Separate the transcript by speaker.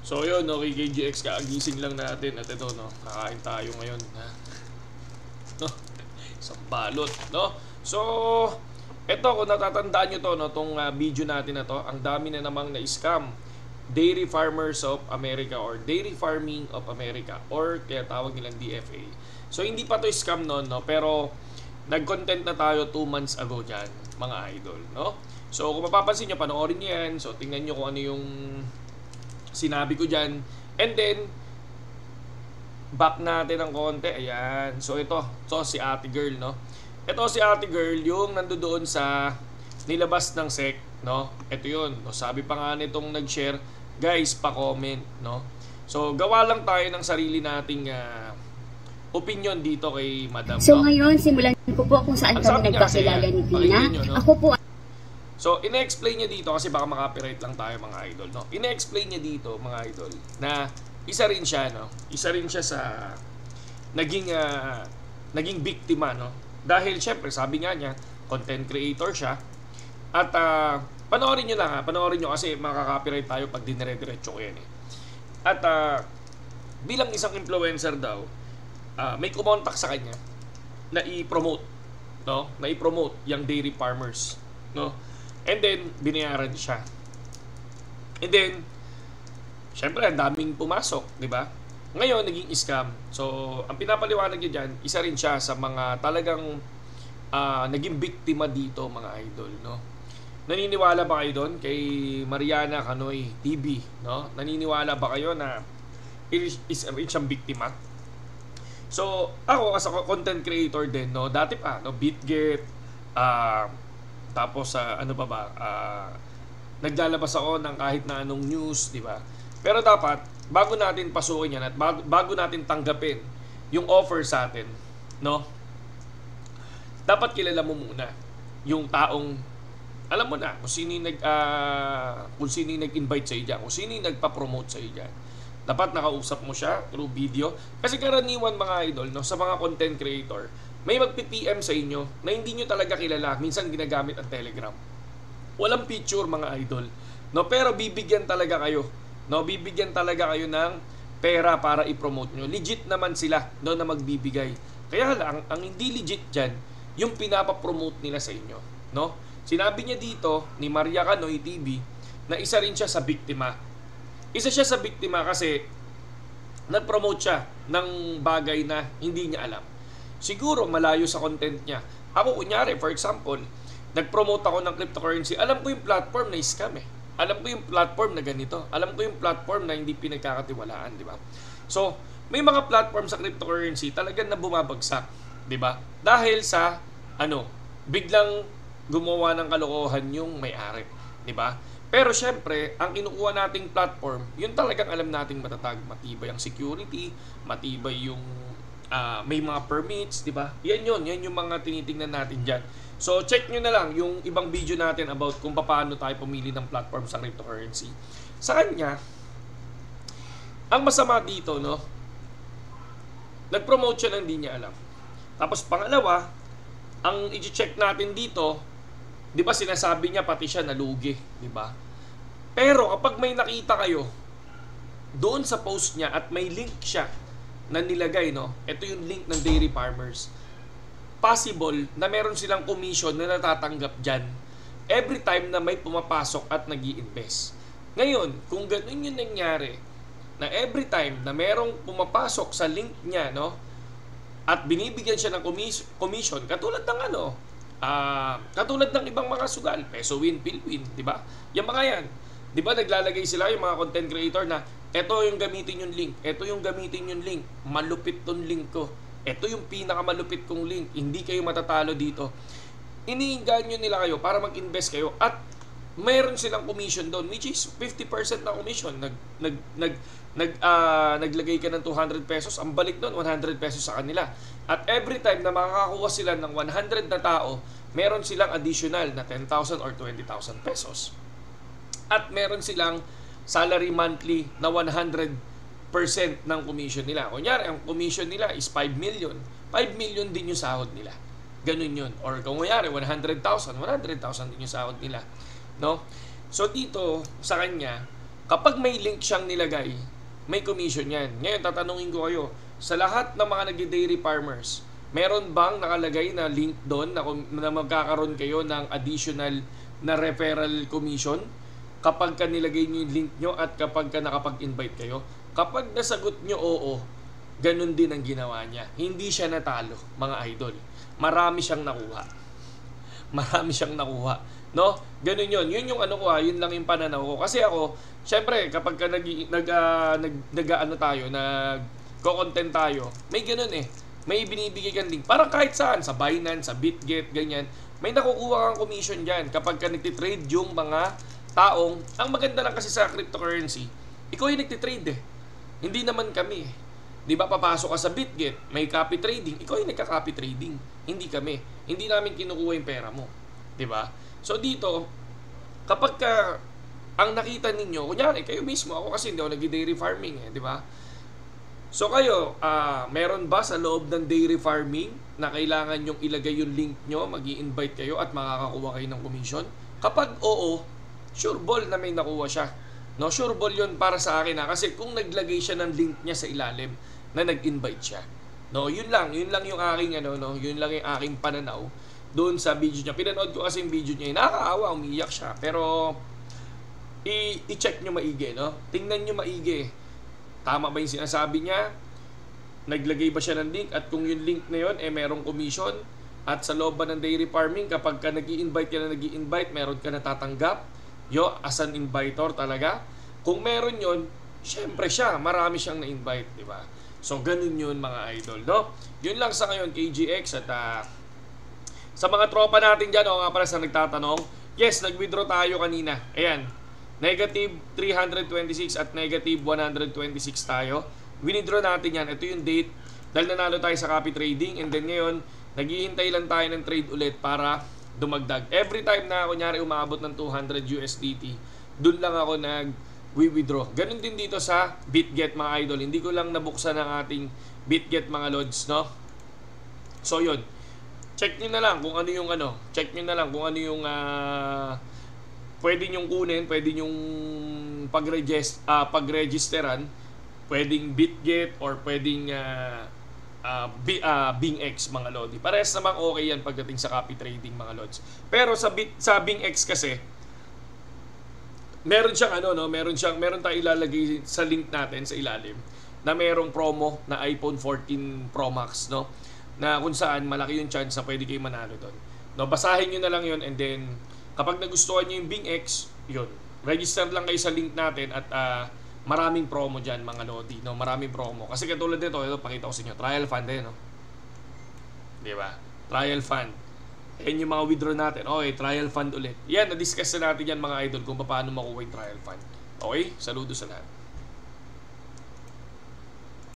Speaker 1: So yun, no, kay KGX, kaagising lang natin at ito, no, kakain tayo ngayon, ha? No, isang balot, no? So, ito, kung natatandaan nyo to, no, tong video natin na to, ang dami na namang na-scam. Dairy Farmers of America or Dairy Farming of America or kaya tawag nilang DFA. So, hindi pa to scam noon, no, pero nag-content na tayo 2 months ago dyan, mga idol, no? So, kung mapapansin nyo, panoorin nyo yan. So, tingnan nyo kung ano yung sinabi ko dyan. And then, back natin ng konti. Ayan. So, ito si ate girl, no? Ito si ate girl, yung nandoon sa nilabas ng SEC, no? Ito yun. No? Sabi pa nga nitong nag-share, guys, pa-comment, no? So, gawa lang tayo ng sarili nating opinion dito kay Madam.
Speaker 2: So,
Speaker 1: no?
Speaker 2: ngayon, simulan ko po kung saan kami nagkakilala ni Tina.
Speaker 1: No?
Speaker 2: Ako po.
Speaker 1: So, ine-explain niya dito, kasi baka makapiright lang tayo mga idol, no? Ine-explain niya dito, mga idol, na isa rin siya, no? Isa rin siya sa naging biktima, no? Dahil, syempre, sabi nga niya, content creator siya. At, panoorin nyo lang, ha? Panoorin nyo kasi makaka-copyright tayo pag dinire-diretso ko yan, eh. At, bilang isang influencer daw, may kumontak sa kanya na i-promote, no? Na i-promote yung dairy farmers, no? And then, binayaran siya. And then, syempre, ang daming pumasok, di ba? Ngayon, naging scam. So, ang pinapaliwanag niya dyan, isa rin siya sa mga talagang naging biktima dito, mga idol, no? Naniniwala ba kayo doon kay Mariana Canoy TV, no? Naniniwala ba kayo na isa rin siyang biktima? So, ako as a content creator din, no? Dati pa, no? BitGet, tapos ano pa ba, naglalabas ako ng kahit na anong news, di ba? Pero dapat, bago natin pasukin yan at bago natin tanggapin yung offer sa atin, no? Dapat kilala mo muna yung taong, alam mo na, kung sino yung nag-invite sa iyo dyan, kung sino yung nagpa-promote sa iyo dyan. Dapat nakausap mo siya through video. Kasi karaniwan, mga idol, no, sa mga content creator, may magpi-PM sa inyo na hindi nyo talaga kilala. Minsan ginagamit ang Telegram. Walang picture, mga idol, no? Pero bibigyan talaga kayo, no? Bibigyan talaga kayo ng pera para i-promote nyo. Legit naman sila, no, na magbibigay. Kaya lang, ang hindi legit dyan, yung pinapapromote nila sa inyo, no? Sinabi niya dito ni Maria Canoy TV na isa rin siya sa biktima. Isa siya sa biktima kasi nag-promote siya ng bagay na hindi niya alam. Siguro malayo sa content niya. Ako kunyari, for example, nag-promote ako ng cryptocurrency. Alam ko yung platform na scam, eh. Alam ko yung platform na ganito. Alam ko yung platform na hindi pinagkakatiwalaan, di ba? So, may mga platform sa cryptocurrency talagang na bumabagsak, di ba? Dahil sa biglang gumawa ng kalokohan yung may-ari, di ba? Pero syempre, ang kinukuha nating platform, yun talagang alam nating matatag, matibay ang security, matibay yung may mga permits, di ba? Yan yung mga tinitingnan natin dyan. So, check nyo na lang yung ibang video natin about kung paano tayo pumili ng platform sa cryptocurrency. Sa kanya, ang masama dito, no? Nag-promote siya ng hindi niya alam. Tapos, pangalawa, ang i-check natin dito, di ba sinasabi niya pati siya nalugi, di ba? Pero, kapag may nakita kayo doon sa post niya at may link siya na nilagay, no? Ito yung link ng Dairy Farmers. Possible na meron silang commission na natatanggap dyan every time na may pumapasok at nag-i-invest. Ngayon, kung ganun yung nangyari, na every time na merong pumapasok sa link niya, no? At binibigyan siya ng commission, katulad ng katulad ng ibang mga sugal, Peso Win, Philwin, di ba? Yung mga yan, di ba naglalagay sila yung mga content creator na eto yung gamitin yung link, eto yung gamitin yung link, malupit tong link ko, eto yung pinakamalupit kong link, hindi kayo matatalo dito. Iniinganyo nila kayo para mag-invest kayo at mayroon silang commission doon, which is 50% na commission. Naglagay ka ng 200 pesos, ang balik doon 100 pesos sa kanila. At every time na makakakuha sila ng 100 na tao, meron silang additional na 10,000 or 20,000 pesos. At meron silang salary monthly na 100% ng commission nila. Kunyari, ang commission nila is 5 million. 5 million din yung sahod nila. Ganun yun. Or kung kunyari, 100,000 din yung sahod nila. No? So dito, sa kanya, Kapag may link siyang nilagay, may commission yan. Ngayon, tatanungin ko kayo, sa lahat ng mga nag-dairy farmers, meron bang nakalagay na link doon na magkakaroon kayo ng additional na referral commission kapag ka nilagay nyo yung link nyo at kapag ka nakapag-invite kayo? Kapag nasagot nyo oo, ganun din ang ginawa niya. Hindi siya natalo, mga idol. Marami siyang nakuha. Marami siyang nakuha. No? Ganun yun. Yun yung ano ko yun lang yung pananaw ko. Kasi ako, syempre, kapag ka nag-content tayo, may ganun eh. May binibigay kang link. Parang kahit saan, sa Binance, sa BitGet, ganyan, may nakukuha kang commission dyan kapag ka nagtitrade yung mga taong, ang maganda lang kasi sa cryptocurrency, ikaw yung nagtitrade eh. Hindi naman kami eh. Di ba, papasok ka sa BitGet, may copy trading, ikaw yung nagka-copy trading. Hindi kami. Hindi namin kinukuha yung pera mo. Di ba? So dito, kapag ka, ang nakita ninyo, kunyari, kayo mismo, ako kasi hindi ako nag-dairy farming di ba? So kayo, meron ba sa loob ng dairy farming na kailangan yung ilagay yung link nyo, mag-i-invite kayo at makakakuha kayo ng commission? Kapag oo, sure ball na may nakuha siya. No, sure ball yun para sa akin kasi kung naglagay siya ng link niya sa ilalim na nag-invite siya. No, yun lang yung aking yun lang yung aking pananaw doon sa video niya. Pinanood ko kasi yung video niya, nakakaawa, umiyak siya. Pero i-check nyo maigi, no? Tingnan nyo maigi. Tama ba yung sinasabi niya? Naglagay ba siya ng link? At kung yung link na yun, merong commission? At sa loob ba ng dairy farming, kapag ka nag-i-invite ka na meron ka natatanggap? As an inviter talaga? Kung meron yun, syempre siya, marami siyang na-invite, di ba? So, ganun yun mga idol, no? Yun lang sa ngayon, KGX. At sa mga tropa natin dyan, nga pala sa nagtatanong, yes, nag-withdraw tayo kanina. Ayan, negative 326 at negative 126 tayo. Winidraw natin yan. Ito yung date. Dahil nanalo tayo sa copy trading. And then ngayon, naghihintay lang tayo ng trade ulit para dumagdag. Every time na kunyari umabot ng 200 USDT, dun lang ako nag-withdraw. Ganun din dito sa BitGet mga idol. Hindi ko lang nabuksan ang ating BitGet mga lods, no? So yun. Check nyo na lang kung ano yung Check nyo na lang kung ano yung pwede nyong kunin, pwede nyong pagregisteran, pwedeng BitGet or pwedeng BingX mga lodi. Parehas namang okay yan pagdating sa copy trading mga lods. Pero sa BingX kasi meron siyang meron tayong ilalagay sa link natin sa ilalim na merong promo na iPhone 14 Pro Max, no? Na kung saan malaki yung chance na pwede kayo manalo doon. No, basahin niyo na lang 'yon, and then kapag nagustuhan niyo yung BingX, 'yun. Register lang kayo sa link natin at maraming promo diyan mga lodi, no? Maraming promo. Kasi katulad nito, ito pakita ko sa inyo, trial fund din, no? 'Di ba? Trial fund. Yan yung mga withdraw natin. Okay, trial fund ulit. Yan, na-discuss na natin yan mga idol kung paano makuha yung trial fund. Okay? Saludo sa lahat.